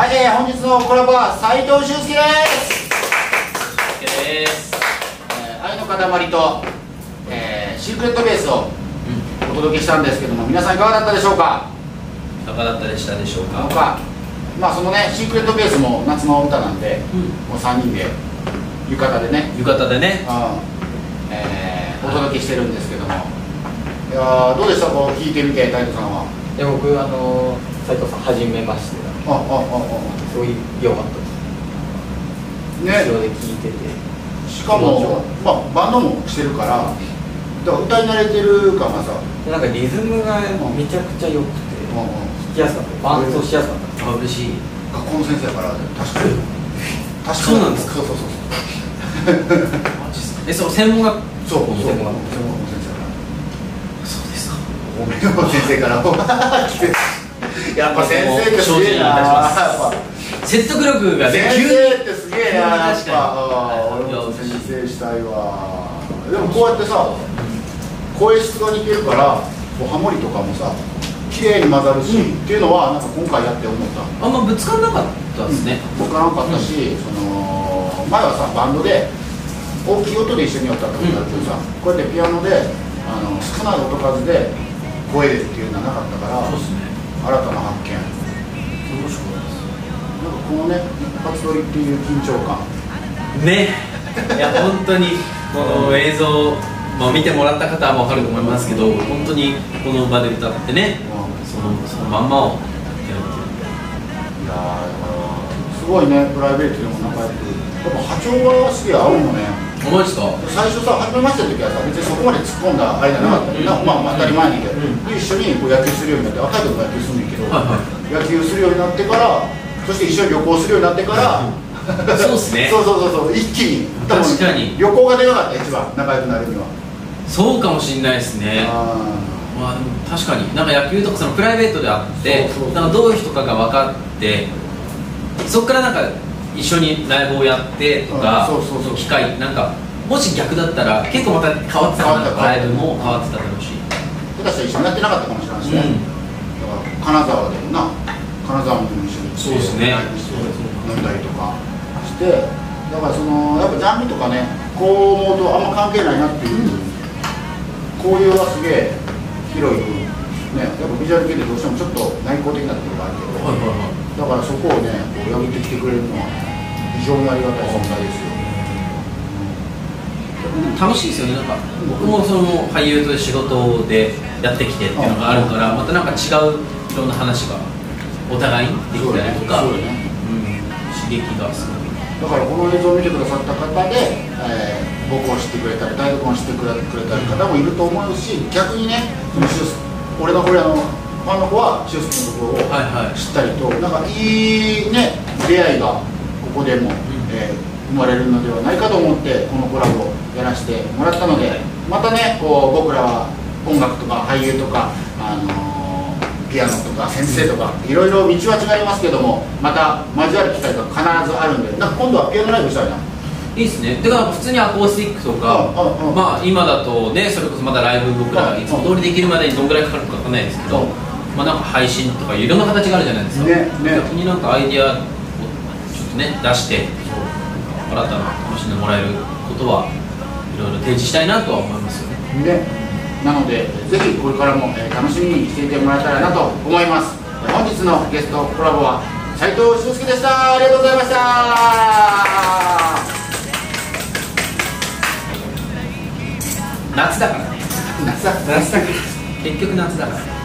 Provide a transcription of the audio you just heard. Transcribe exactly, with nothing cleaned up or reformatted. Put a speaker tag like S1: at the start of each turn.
S1: はい、えー、本日のコラボは斉藤俊介です。
S2: です。
S1: えー、愛の塊と、えー、シークレットベースをお届けしたんですけども、皆さんいかがだったでしょうか。
S2: いかがだったでしたでしょうか。
S1: なんかまあそのね、シークレットベースも夏の歌なんで、うん、もうさんにんで浴衣でね
S2: 浴衣でね、
S1: うんえー、お届けしてるんですけども、いやどうでしたこう聞いてみて、斉藤さんは。
S3: いや僕あの斉藤さんはじめまして。
S1: ああああ
S3: すごい良かったです
S1: ね。
S3: 後ろで聞いてて、
S1: しかもまあバンドもしてるから、だから歌い慣れてる感がさ、
S3: なんかリズムがめちゃくちゃ良くて弾きやすかった、伴奏しやすかった。
S2: あ、嬉しい。
S1: 学校の先生だから確かに確かに
S2: そうなんですか。
S1: そうそうそう
S2: え、そう専門学
S1: そうそう
S3: 専門学
S1: 専門の先生から。
S2: そうですか。
S1: おめでとう先生から来て、やっぱ先生ってすげえな。
S2: 説得力がね、
S1: 先生ってすげえな。やっ
S2: 確か
S1: ぱ俺も先生したいわ。でもこうやってさ、声質が似てるから、こうハモリとかもさ綺麗に混ざるし、っていうのはなんか今回やって思った。
S2: あんまぶつからなかったですね。
S1: ぶつからなかったし、その前はさバンドで大きい音で一緒にやったってことだけどさ、こうやってピアノであの少ない音数で声でっていうのはなかったから、
S2: そうですね。
S1: 新たな発見。
S2: 面白かったです。
S1: なんかこのね一発撮りっていう緊張感
S2: ね。いや本当にこの映像、まあ見てもらった方は分かると思いますけど、本当にこの場で歌ってね、そのそのまんまをやるっていう。
S1: いやーだからすごいね、プライベートでも仲良く、でも波長がすげえ合うのね。
S2: 思いですか。
S1: 最初さ、初めましての時はさ、別にそこまで突っ込んだあれじゃなかったりな、まあまあ当たり前にけど、一緒にこう野球するようになって、若い時も野球するんだけど、野球するようになってから、そして一緒に旅行するようになってから、
S2: そうですね。
S1: そうそうそうそう、一気に
S2: 確かに
S1: 旅行がでかかった、一番仲良くなるには。
S2: そうかもしれないですね。まあでも確かになんか野球とかそのプライベートであって、なんかどういう人かが分かって、そこからなんか一緒にライブをやってとか機会、なんかもし逆だったら結構また変わってたかな、ライブも変わってただろうし、
S1: 下手したら一緒にやってなかったかもしれないしね、うん、だから金沢でもな、金沢も一緒に
S2: そうですね、
S1: 飲んだりとかして、だからそのやっぱジャンルとかね、こう思うとあんま関係ないなっていう、こういうはすげえ広い分ね、やっぱビジュアル系でどうしてもちょっと内向的なところがあるけど、はいはいはい、だからそこをね、こう破ってきてくれるのは非常にありがたい存在ですよ。
S2: 楽しいですよね。なんか僕もその俳優という仕事でやってきてっていうのがあるから、またなんか違ういろんな話がお互いにできたりとか、刺激がすごい。
S1: だからこの映像を見てくださった方で、えー、僕を知ってくれたり、大学を知ってくれたり方もいると思うし、逆にね、その俺のこれあのファンの子はシュスケのところを知ったりと、はいはい、なんかいいね出会いがここでも、うんえー、生まれるのではないかと思ってこのコラボをやらせてもらったので、はい、またねこう僕らは音楽とか俳優とか、あのー、ピアノとか先生とか、うん、いろいろ道は違いますけども、また交わる機会が必ずあるんで、なんか今度はピアノライブしたいな。い
S2: いですね。だから普通にアコースティックとか、まあ今だとね、それこそまだライブ僕らいつも通りできるまでにどんぐらいかかるかわかんないですけど、まあなんか配信とかいろんな形があるじゃないですか。ねね、逆になんかアイディアをちょっとね出して、新たな楽しんでもらえることはいろいろ提示したいなとは思いますよね。
S1: ね、なのでぜひこれからも、えー、楽しみにしていてもらえたらなと思います。本日のゲストコラボは斉藤俊介でした。ありがとうございました。
S2: 夏だからね。
S1: 夏だ
S2: 夏だから結局夏だから